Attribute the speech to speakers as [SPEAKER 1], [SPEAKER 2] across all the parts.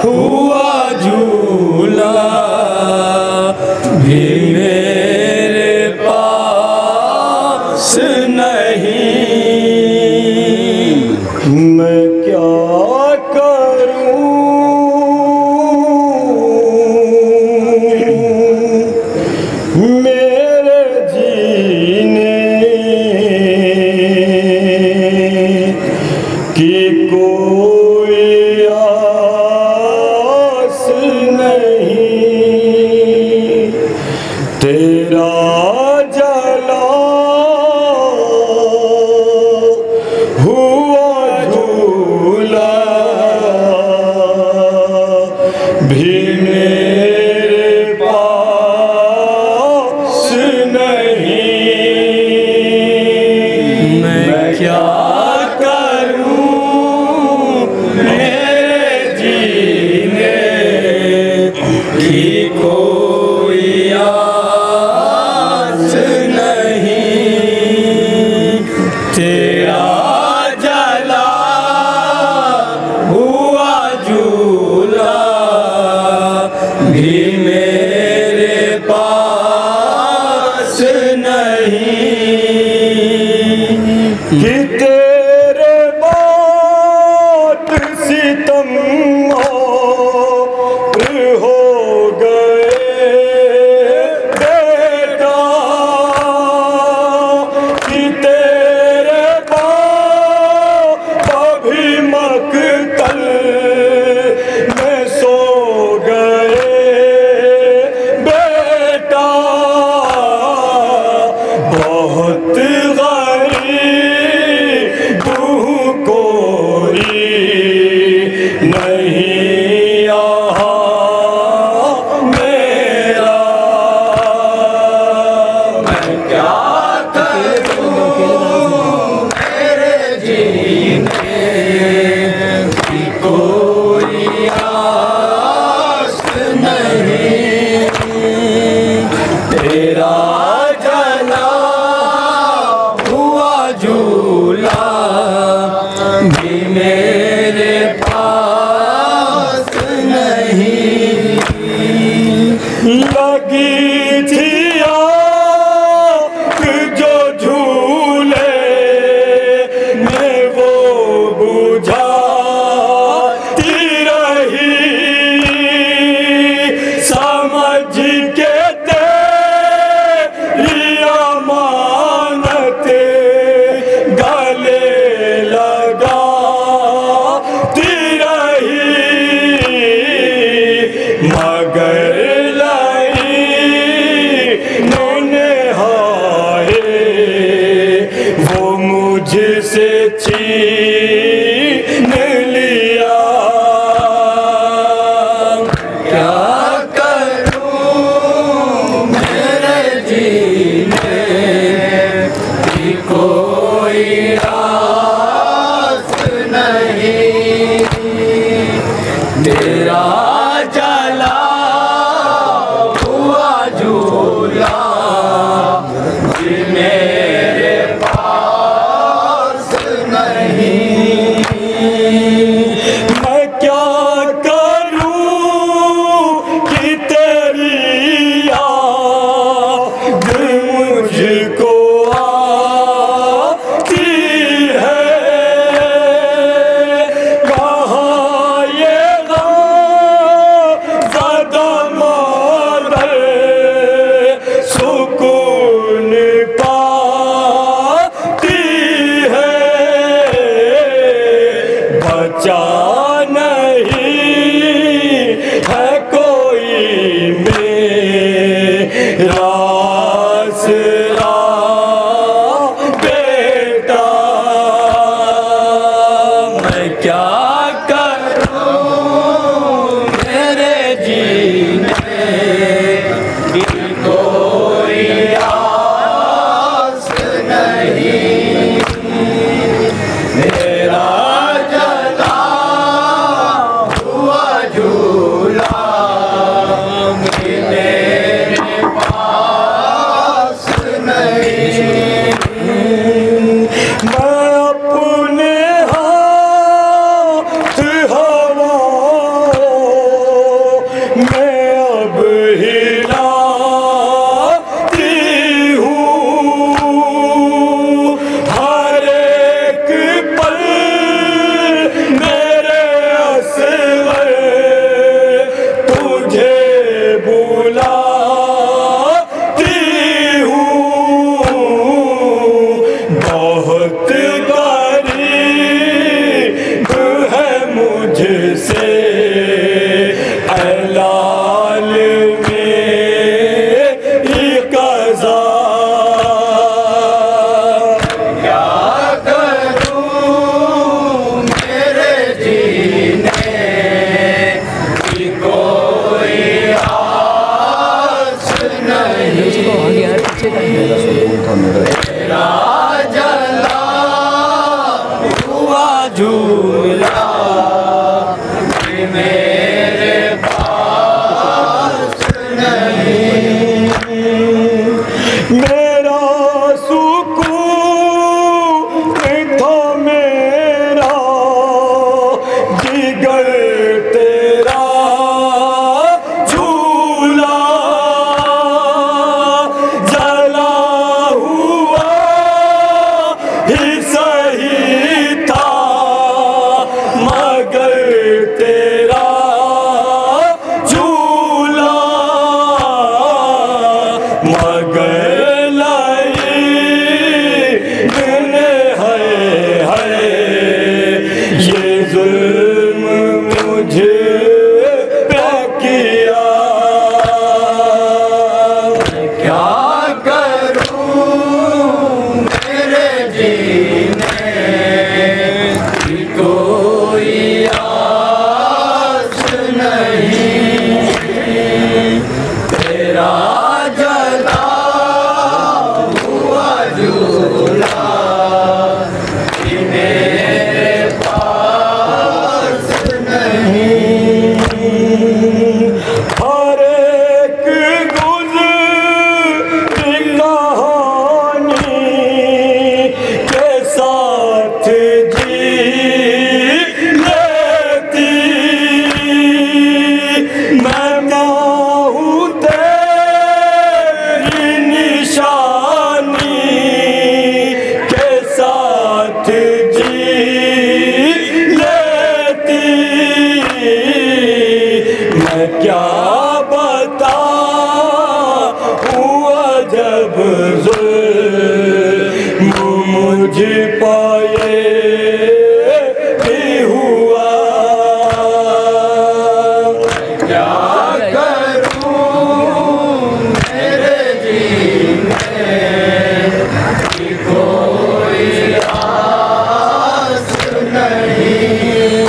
[SPEAKER 1] हुआ झूला भी मेरे पास नहीं।
[SPEAKER 2] मैं क्या करूं मेरे जीने की कोई आस नहीं। तेरा जला हुआ झूला भी मेरे पास नहीं।
[SPEAKER 1] मैं क्या करूं मेरे जीने की कोई आस नहीं। तेरा जला हुआ झूला भी मेरे पास नहीं।
[SPEAKER 2] कि तेरे बात सितम हो गए बेटा। कि तेरे बाप अभी मकतल में सो गए बेटा। बहुत गरीब हूँ, कोई नहीं यहाँ मेरा।
[SPEAKER 1] मैं क्या करूं मेरे जीने की कोई आस नहीं। तेरा जला हुआ झूला भी मेरे पास नहीं।
[SPEAKER 2] लगी थी आग जो झूले में वो बुझाती रही। समझ के तेरी अमानत गले लगाती रही। मगर वो मुझसे छीन लिया।
[SPEAKER 1] क्या करूं मेरे जीने की कोई आस नहीं। तेरा जला हुआ झूला भी मेरे पास नहीं।
[SPEAKER 2] मैं क्या करूं कि तेरी याद मुझको आती है। कहाँ ये ज़्यादा मादर सुकून पाती है। बचा नहीं मैं क्या बता हुआ जब मुझ पाए भी हुआ।
[SPEAKER 1] क्या करूं मेरे जीने की कोई आस नहीं।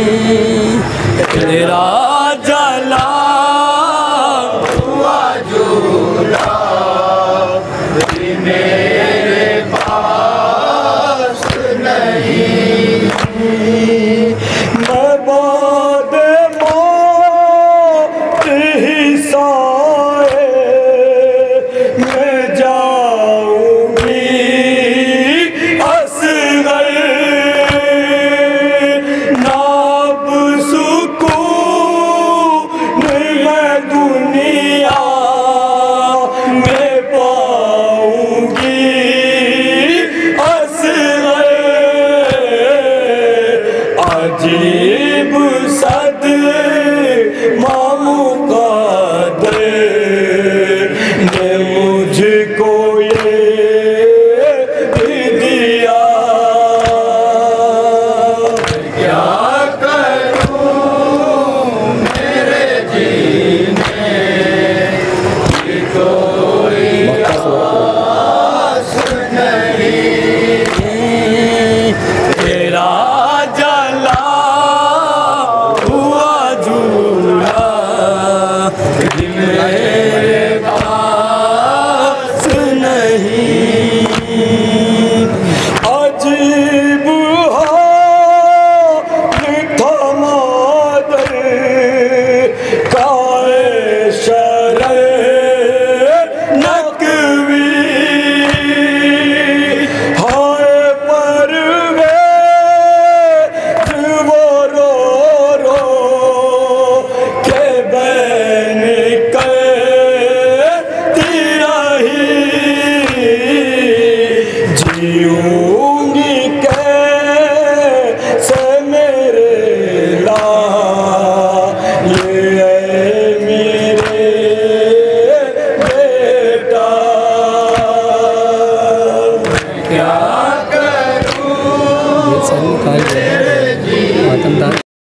[SPEAKER 2] तेरा जला
[SPEAKER 1] हुआ झूला भी मेरे पास नहीं।
[SPEAKER 2] मैं बाद मौत ही साए मैं जाऊंगी असगर। नाब सुकून मैं दुनिया में पाऊंगी असगर। अजीब सद मामू का दे ने मुझको ये भी दिया।
[SPEAKER 1] क्या करूं मेरे जीने की कोई आस नहीं।
[SPEAKER 2] तेरा जला हुआ झूला मेरे पास नहीं। अजीब था मादर काए शरे नकवी। हाय परवेज़ वो रो रो के बैन कहती रही। जीऊंगी कैसे मेरे लाल ये मेरे बेटा।
[SPEAKER 1] क्या करूं
[SPEAKER 3] ये सारी काल
[SPEAKER 1] मेरे जीने
[SPEAKER 3] आतमदार